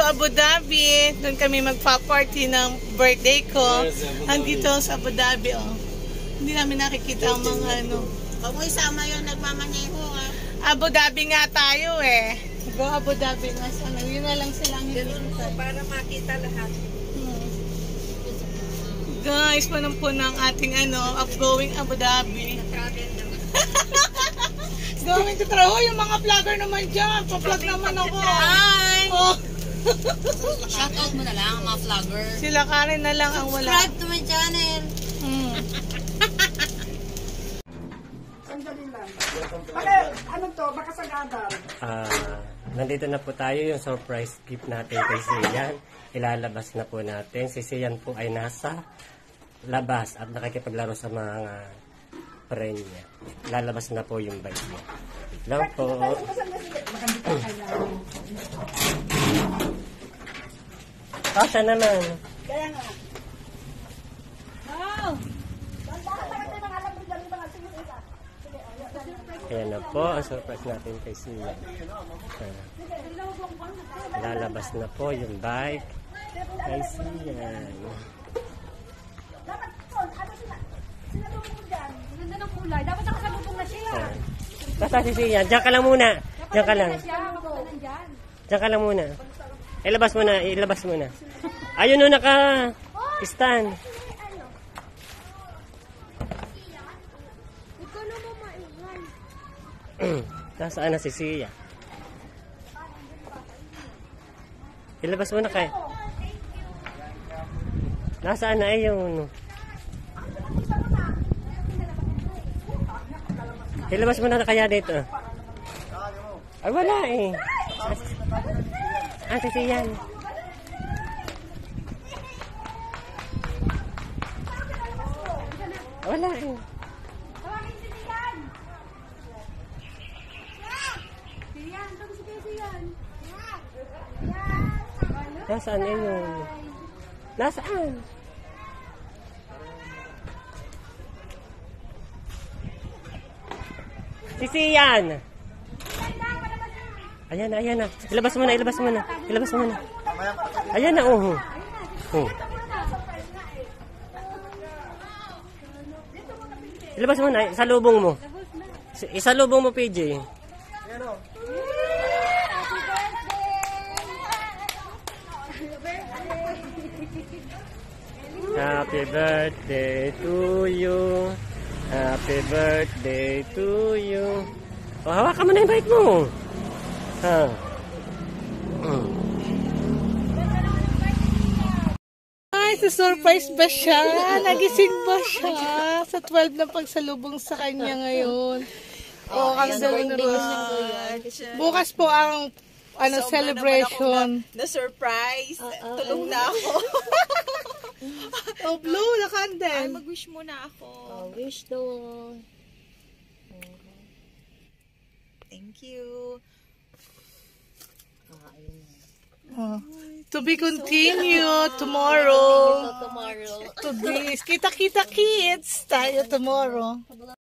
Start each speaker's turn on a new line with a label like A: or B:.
A: sa Abu Dhabi. Doon kami magpa-party ng birthday ko. Andito sa Abu Dhabi, oh. Hindi namin nakikita ang mga ano.
B: Huwag mo isama yung nagmamaneho, ha?
A: Abu Dhabi nga tayo, eh. Go Abu Dhabi nga sana. Yun na lang silang
B: hinihintay. Para makita lahat.
A: Guys, panampo ng ating upgoing Abu Dhabi. Going to try. Oh, yung mga vlogger naman dyan. Pa-vlog naman ako.
B: Hi!
A: Oh.
B: Shoutout mo na lang, mga vlogger.
A: Sila Karen na lang ang wala.
B: Subscribe to my channel.
C: Sandali lang. Bakit? Ano to? Baka sagadal.
D: Nandito na po tayo yung surprise gift natin kay Sian. Ilalabas na po natin. Si Sian po ay nasa labas at nakikipaglaro sa mga friend niya. Lalabas na po yung bike niya. Lang po. Kasha naman.
C: Kaya nga.
A: Wow!
D: Ayan na po ang surprise natin kay Sian. Lalabas na po yung bike kay Sian.
C: Dapat po, ano sila? Sila lumubog dyan. Ganda ng kulay. Dapat nakasalubong na siya.
D: Basta si Sian. Diyan ka lang muna. Diyan ka lang. Diyan ka lang muna. Ilabas mo na. Ilabas mo na. Ayun na naka-stand.
C: Ikaw na mo maingay.
D: Nasaan na si Sian? Ilabas mo na kay. Nasaan na ayun? Ilabas mo na kaya dito. Ay wala eh. Si Sian. Wala eh. Nasaan yun? Nasaan? Si Sian! Ayan na, ayan na. Ilabas mo na, ilabas mo na. Ilabas mo na. Ayan na, oh. Ilabas mo na, isalubong mo. Isalubong mo, PJ. Happy birthday to you. Happy birthday to you. Oh, hawakan mo na yung bike mo. Ha.
A: Ay, surprise ba siya? Nagising ba siya? Sa 12 na pagsalubong sa kanya ngayon. Oh, ang bukas po ang celebration.
B: Na-surprise. Tulong na ako.
A: Oh, blue na candle.
B: Ay, mag-wish muna ako.
C: Wish daw.
B: Thank you.
A: To be continued tomorrow.
B: Tomorrow.
A: To be kita-kita kids tayo tomorrow.